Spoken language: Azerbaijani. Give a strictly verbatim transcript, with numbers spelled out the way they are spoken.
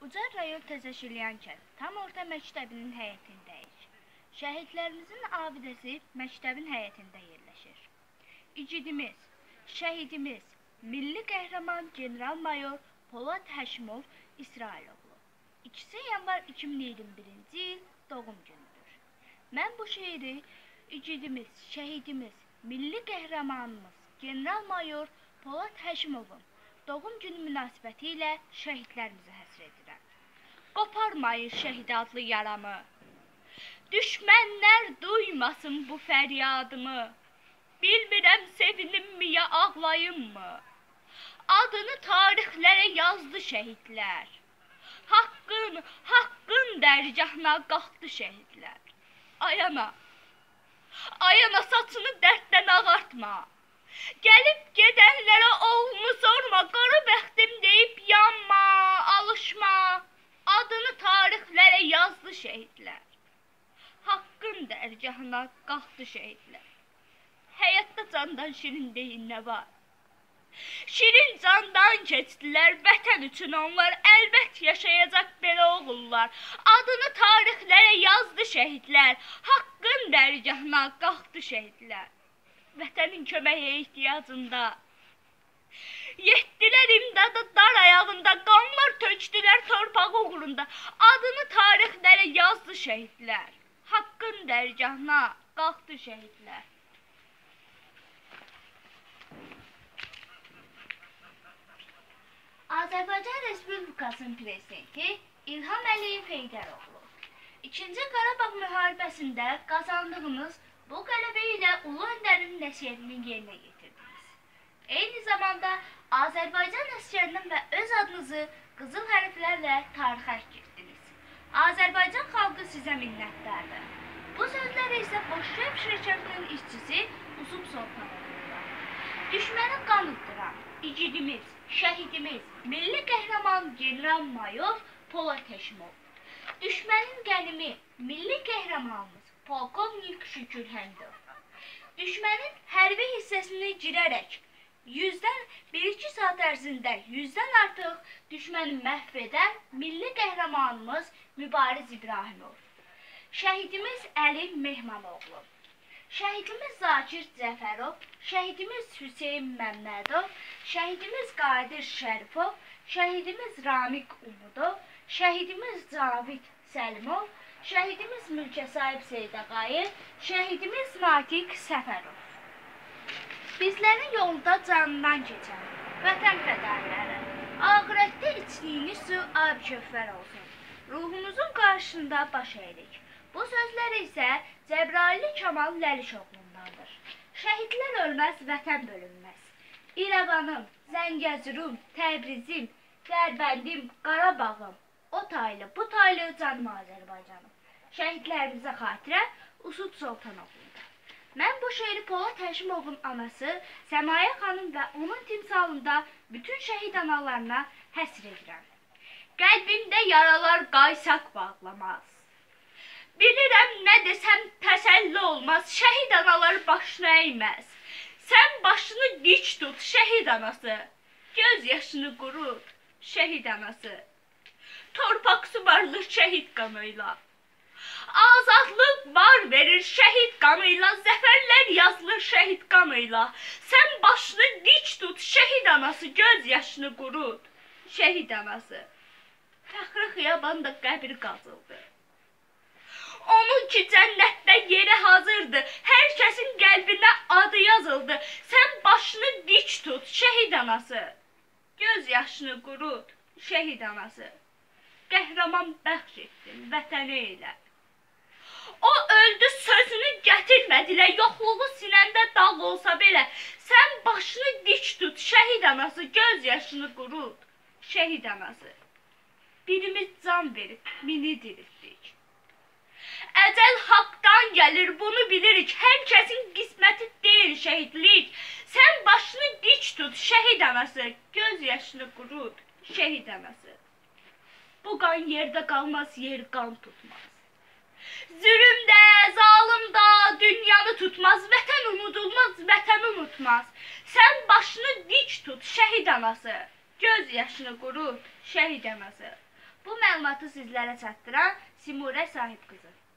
Ucar rayon Təzəşilyan kənd tam orta məktəbinin həyətindəyik. Şəhidlərimizin abidəsi məktəbin həyətində yerləşir. İgidimiz, şəhidimiz, milli qəhrəman general-mayor Polad Həşimov İsrailoğlu. ikisi yanvar iki min iyirmi birinci il doğum günüdür. Mən bu şeiri igidimiz, şəhidimiz, milli qəhrəmanımız general-mayor Polad Həşimovun doğum günü münasibəti ilə şəhidlərimizə həsr edirəm. Qoparmayın şəhid adlı yaramı, düşmənlər duymasın bu fəryadımı. Bilmirəm sevinimmi ya ağlayımmı, adını tarixlərə yazdı şəhidlər. Haqqın, haqqın dərgahına qalxdı şəhidlər. Ayana, ayana saçını dərddən ağartma. Gəlib gedənlərə oğlumu sorma, qara bəxtim deyib yanma, alışma. Adını tarixlərə yazdı şəhidlər. Haqqın dərgahına qalxdı şəhidlər. Həyatda candan şirin deyin nə var? Şirin candan keçdilər vətən üçün onlar, əlbət yaşayacaq belə oğullar. Adını tarixlərə yazdı şəhidlər. Haqqın dərgahına qalxdı şəhidlər. Vətənin köməyə ehtiyacında yetdilər imdada dar ayağında, qanlar tökdülər torpaq uğrunda. Adını tarixlərə yazdı şəhidlər. Haqqın dərgahına qalxdı şəhidlər. Azərbaycan Respublikasının prezidenti İlham Əliyev Heydəroğlu, İkinci Qarabağ müharibəsində qazandığınız bu qələbə ilə Ulu Öndərin nəsihətini yerinə yetirdiniz. Eyni zamanda Azərbaycan əsgərindən və öz adınızı qızıl hərflərlə tarixə girdiniz. Azərbaycan xalqı sizə minnətdardır. Bu sözləri isə Boşqəb şirkətinin işçisi Usub Sultanoğlu'nda. Düşməni qan ıtdıran igidimiz, şəhidimiz, milli qəhrəman general-mayor Polad Həşimov. Düşmənin qənimi, milli qəhrəmanımız polkovnik Şükür Həmidov. Düşmənin hərbi hissəsini girərək yüzdən bir-iki saat ərzində yüzdən artıq düşməni məhv edən milli qəhrəmanımız Mübariz İbrahimov. Şəhidimiz Əli Mehmanoğlu. Şəhidimiz Zakir Cəfərov, şəhidimiz Hüseyin Məmmədov, şəhidimiz Qadir Şərifov, şəhidimiz Ramik Umudov, şəhidimiz Cavid Səlimov, şəhidimiz Mülkə Sahib Seydəqayev, şəhidimiz Natiq Səfərov. Bizlərin yolunda canından keçən vətən fədailəri, axirətdə içdiyiniz su ab-köfər olsun. Ruhumuzun qarşısında baş əyirik. Bu sözlər isə Cəbrayıllı Kamal Ləlişoğlundandır. Şəhidlər ölməz, vətən bölünməz. İrəvanım, Zəngəzurum, Təbrizim, Dərbəndim, Qarabağım, o taylı, bu taylı canım Azərbaycanım. Şəhidlərimizə xatirə Usub Sultanoğlu'nda. Mən bu şeiri Polad Həşimovun anası Səmayə xanım və onun timsalında bütün şəhid analarına həsr edirəm. Qəlbimdə yaralar qaysaq bağlamaz. Bilirəm nə desəm təsəlli olmaz, şəhid analar başına əyməz. Sən başını dik tut, şəhid anası, göz yaşını qurut, şəhid anası. Torpaq subarlı şəhid qanıyla, azadlıq var verir şəhid qanıyla, zəfərlər yazılır şəhid qanıyla. Sən başını dik tut, şəhid anası, göz yaşını qurut, şəhid anası. Fəxri xiyabanda qəbir qazıldı. Onun ki cənnətdə yeri hazırdı, hər kəsin qəlbinə adı yazıldı. Sən başını dik tut, şəhid anası, göz yaşını qurut, şəhid anası. Qəhrəman bəxş etdin vətəni ilə. O öldü sözünü gətirmədilər, yoxluğu sinəndə dağ olsa belə. Sən başını dik tut, şəhid anası, göz yaşını qurut, şəhid anası. Birimiz can verib, mini diriltdik. Əcəl haqdan gəlir, bunu bilirik. Hər kəsin qisməti deyil şəhidlik. Sən başını dik tut, şəhid anası, göz yaşını qurut, şəhid anası. Bu qan yerdə qalmaz, yer qan tutmaz. Zülüm də, zalım da dünyanı tutmaz. Vətən unudulmaz, vətən unutmaz. Sən başını dik tut, şəhid anası, göz yaşını qurut, şəhid anası. Bu məlumatı sizlərə çatdıran Simurə Sahib qızı.